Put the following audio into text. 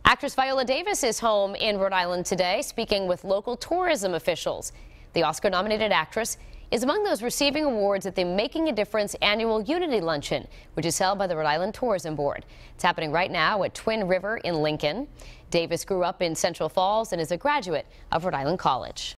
Actress Viola Davis is home in Rhode Island today, speaking with local tourism officials. The Oscar-nominated actress is among those receiving awards at the Making a Difference annual Unity Luncheon, which is held by the Rhode Island Tourism Board. It's happening right now at Twin River in Lincoln. Davis grew up in Central Falls and is a graduate of Rhode Island College.